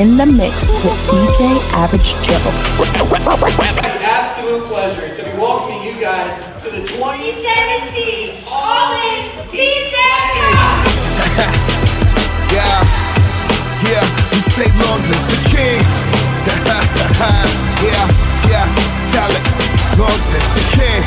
In the mix with DJ Average Joe. Absolute pleasure to be welcoming you guys to the 2017 All-In Team Yeah, we say long live the king. Tell it, long live the king.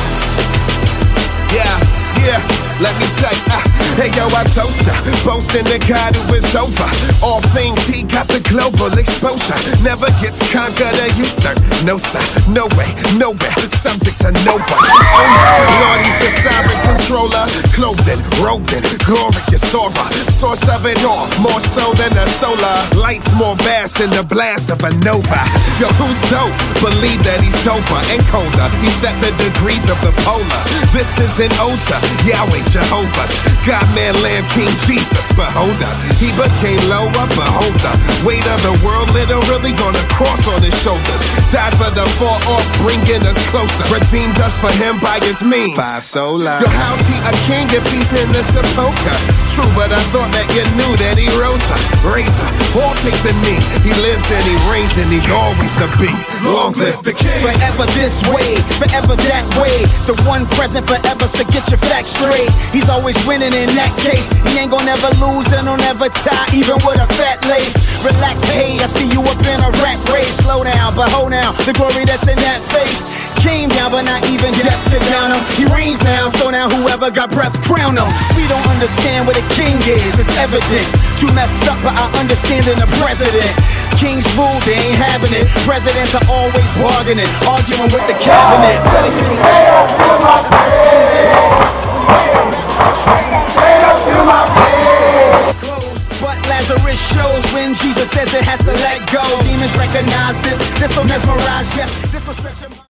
Let me tell you, hey yo, I toast ya, boasting the God who is over all things. He got the global exposure, never gets conquered or usurped. No sir, no way, nowhere, subject to no one. Lord, he's the sovereign controller, clothed in, robed in glorious aura, source of it all, more so than a solar. Lights more vast than the blast of a nova. Yo, who's dope? Believe that he's doper and colder. He set the degrees of the polar. This is an ode to Yahweh Jehovah's God, man, Lamb, King Jesus. Beholder, he became lower. Beholder, weight of the world literally on a cross on his shoulders. Died for the far off, bringing us closer. Redeemed us for him by his means. Five sola. Yo, how's he a king if he's in the sepulcher? True, but I thought that you knew that he rose up. Razor, all take the knee. He lives and he reigns and he always a be. Long live the king. Forever this way, forever that way. The one present forever, so get your facts straight. He's always winning in that case. He ain't gonna never lose and he'll never tie, even with a fat lace. Relax, hey, I see you up in a rat race. Slow down, but hold down the glory that's in that face. Came down, but not even death could down him. He reigns now, so now whoever got breath, crown him. We don't understand what a king is, it's evident. Too messed up, but I understand in the president. Kings rule, they ain't having it. Presidents are always bargaining, arguing with the cabinet. But Lazarus shows when Jesus says it has to let go. Demons recognize this will mesmerize, yes, this will stretch your mind.